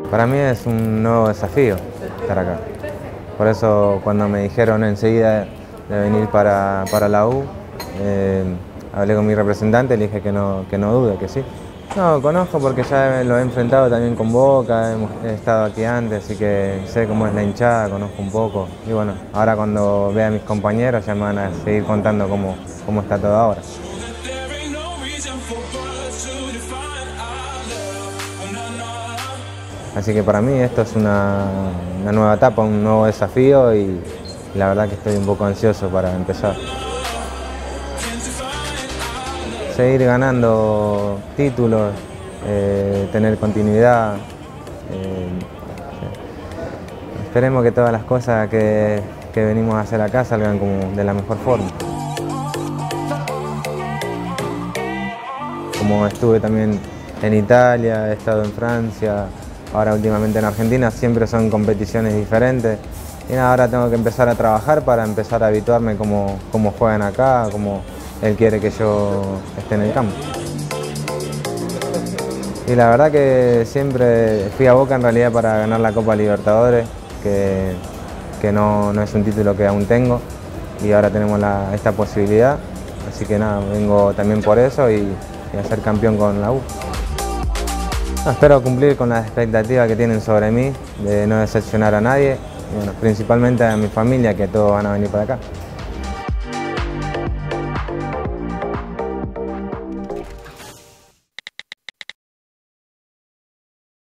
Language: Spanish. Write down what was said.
Para mí es un nuevo desafío estar acá. Por eso cuando me dijeron enseguida de venir para la U, hablé con mi representante, le dije que no dude, que sí. No, conozco porque ya lo he enfrentado también con Boca, he estado aquí antes, así que sé cómo es la hinchada, conozco un poco. Y bueno, ahora cuando vea a mis compañeros ya me van a seguir contando cómo está todo ahora. Así que para mí esto es una nueva etapa, un nuevo desafío y la verdad que estoy un poco ansioso para empezar. Seguir ganando títulos, tener continuidad. Esperemos que todas las cosas que venimos a hacer acá salgan como de la mejor forma. Como estuve también en Italia, he estado en Francia, ahora últimamente en Argentina, siempre son competiciones diferentes. Y nada, ahora tengo que empezar a trabajar para empezar a habituarme cómo juegan acá, cómo él quiere que yo esté en el campo. Y la verdad que siempre fui a Boca en realidad para ganar la Copa Libertadores, que no es un título que aún tengo y ahora tenemos esta posibilidad. Así que nada, vengo también por eso y a ser campeón con la U. Espero cumplir con las expectativas que tienen sobre mí, de no decepcionar a nadie, y bueno, principalmente a mi familia, que todos van a venir para acá.